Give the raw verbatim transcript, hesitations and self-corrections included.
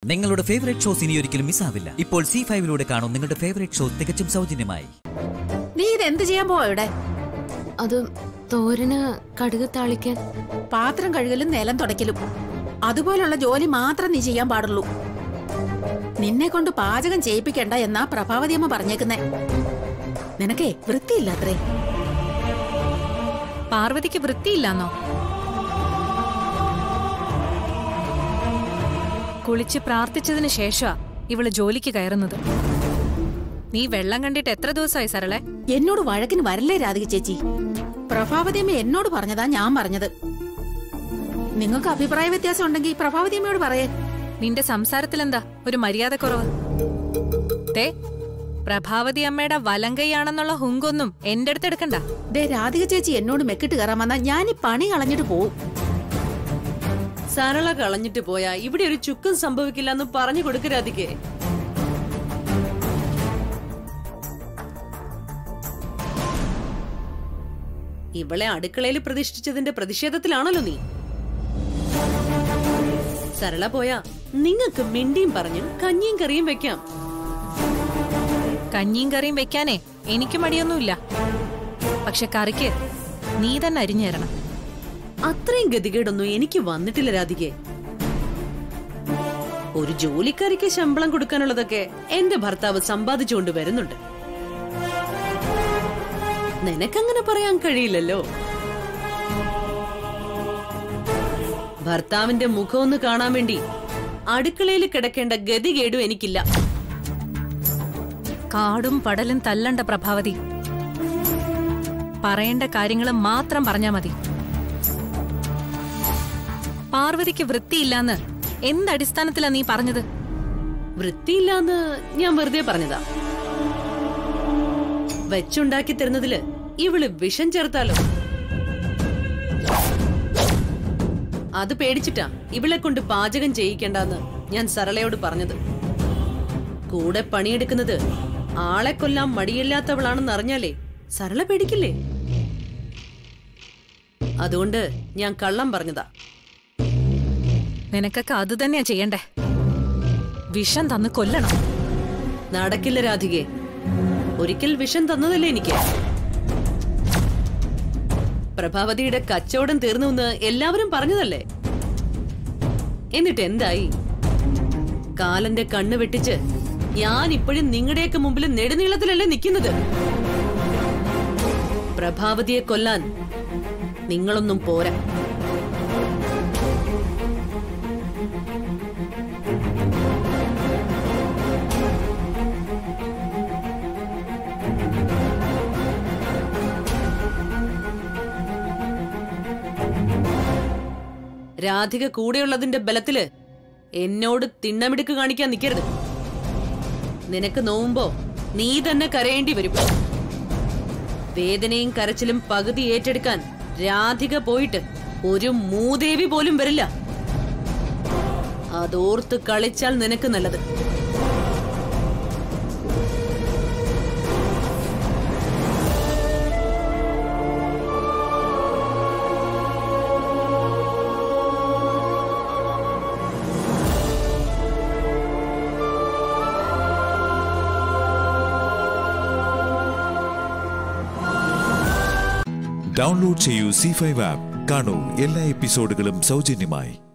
നിങ്ങളുടെ favourite shows ഇനി ഒരിക്കലും മിസ്സാവില്ല. ഇപ്പോൾ സീ ഫൈവിലൂടെ കാണും നിങ്ങളുടെ ഫേവറേറ്റ് ഷോ തികച്ചും സൗജന്യമായി. നീ ഇത് എന്ത് ചെയ്യാൻ പോയുടെ? അത് തോരന് കടുക് താളിക്കാൻ. പാത്രം കഴുകലും നിലം തുടയ്ക്കലും അതുപോലുള്ള ജോലി മാത്രം നീ ചെയ്യാൻ പാടുള്ളൂ. നിന്നെ കൊണ്ട് പാചകം ചെയ്യിപ്പിക്കണ്ട എന്നാ പ്രഭാവതി അമ്മ പറഞ്ഞേക്കുന്നേ. നിനക്കേ വൃത്തിയില്ലാത്രേ. പാർവതിക്ക് വൃത്തിയില്ലാന്നോ? കുളിച്ച് പ്രാർത്ഥിച്ചതിന് ശേഷാ ഇവള് ജോലിക്ക് കയറുന്നത്. നീ വെള്ളം കണ്ടിട്ട് എത്ര ദിവസമായി സരളെ? എന്നോട് വഴക്കിന് വരല്ലേ രാധിക ചേച്ചി. പ്രഭാവതിയമ്മ എന്നോട് പറഞ്ഞതാ ഞാൻ പറഞ്ഞത്. നിങ്ങൾക്ക് അഭിപ്രായ വ്യത്യാസം ഉണ്ടെങ്കിൽ പ്രഭാവതിയമ്മയോട് പറയേ. നിന്റെ സംസാരത്തിലെന്താ ഒരു മര്യാദ കുറവ്? തേ, പ്രഭാവതി അമ്മയുടെ വലങ്കയാണെന്നുള്ള ഹുങ്കൊന്നും എന്റെ അടുത്ത് എടുക്കണ്ട. ദേ രാധിക ചേച്ചി എന്നോട് മെക്കിട്ട് കയറാൻ വന്നാ ഞാൻ ഈ പണി കളഞ്ഞിട്ട് പോവും. സരള കളഞ്ഞിട്ട് പോയാ ഇവിടെ ഒരു ചുക്കും സംഭവിക്കില്ല എന്ന് പറഞ്ഞു കൊടുക്ക രാധികേ. ഇവളെ അടുക്കളയിൽ പ്രതിഷ്ഠിച്ചതിന്റെ പ്രതിഷേധത്തിലാണല്ലോ നീ. സരള പോയാ നിങ്ങക്ക് മിണ്ടിയും പറഞ്ഞു കഞ്ഞിയും കറിയും വെക്കാം. കഞ്ഞിയും കറിയും വെക്കാനേ എനിക്ക് മടിയൊന്നുമില്ല. പക്ഷെ കറിക്ക് നീ തന്നെ അരിഞ്ഞു തരണം. അത്രയും ഗതികേടൊന്നും എനിക്ക് വന്നിട്ടില്ല രാധികെ. ഒരു ജോലിക്കാരിക്ക് ശമ്പളം കൊടുക്കാനുള്ളതൊക്കെ എന്റെ ഭർത്താവ് സമ്പാദിച്ചുകൊണ്ട് വരുന്നുണ്ട്. നിനക്കങ്ങനെ പറയാൻ കഴിയില്ലല്ലോ. ഭർത്താവിന്റെ മുഖമൊന്ന് കാണാൻ വേണ്ടി അടുക്കളയിൽ കിടക്കേണ്ട ഗതികേടും എനിക്കില്ല. കാടും പടലും തല്ലണ്ട പ്രഭാവതി. പറയേണ്ട കാര്യങ്ങൾ മാത്രം പറഞ്ഞാ മതി. പാർവതിക്ക് വൃത്തിയില്ലാന്ന് എന്തടിസ്ഥാനത്തിലാ നീ പറഞ്ഞത്? വൃത്തിയില്ലാന്ന് ഞാൻ വെറുതെ പറഞ്ഞതാ. വെച്ചുണ്ടാക്കി തരുന്നതില് ഇവള് വിഷം ചേർത്താലോ? അത് പേടിച്ചിട്ടാ ഇവളെ കൊണ്ട് പാചകം ചെയ്യിക്കണ്ടെന്ന് ഞാൻ സരളയോട് പറഞ്ഞത്. കൂടെ പണിയെടുക്കുന്നത് ആളെ കൊല്ലാൻ മടിയില്ലാത്തവളാണെന്ന് അറിഞ്ഞാലേ സരള പേടിക്കില്ലേ? അതുകൊണ്ട് ഞാൻ കള്ളം പറഞ്ഞതാ. നിനക്കൊക്കെ അത് തന്നെയാ ചെയ്യണ്ടേ. വിഷം തന്ന് കൊല്ലണം. നടക്കില്ല രാധികെ. ഒരിക്കൽ വിഷം തന്നതല്ലേ എനിക്ക്. പ്രഭാവതിയുടെ കച്ചവടം തീർന്നുവെന്ന് എല്ലാവരും പറഞ്ഞതല്ലേ. എന്നിട്ട് എന്തായി? കാലന്റെ കണ്ണ് വെട്ടിച്ച് ഞാൻ ഇപ്പോഴും നിങ്ങളുടെയൊക്കെ മുമ്പിൽ നെടുനീളത്തിലല്ലേ നിൽക്കുന്നത്. പ്രഭാവതിയെ കൊല്ലാൻ നിങ്ങളൊന്നും പോരാ. രാധിക കൂടെയുള്ളതിന്റെ ബലത്തില് എന്നോട് തിണ്ണമിടുക്ക് കാണിക്കാൻ നിൽക്കരുത്. നിനക്ക് നോവുമ്പോ നീ തന്നെ കരയേണ്ടി വരും. വേദനയും കരച്ചിലും പകുതി ഏറ്റെടുക്കാൻ രാധിക പോയിട്ട് ഒരു മൂദേവി പോലും വരില്ല. അതോർത്ത് കളിച്ചാൽ നിനക്ക് നല്ലത്. ഡൗൺലോഡ് ചെയ്യൂ സീ ഫൈവ് ആപ്പ്. കാണൂ എല്ലാ എപ്പിസോഡുകളും സൗജന്യമായി.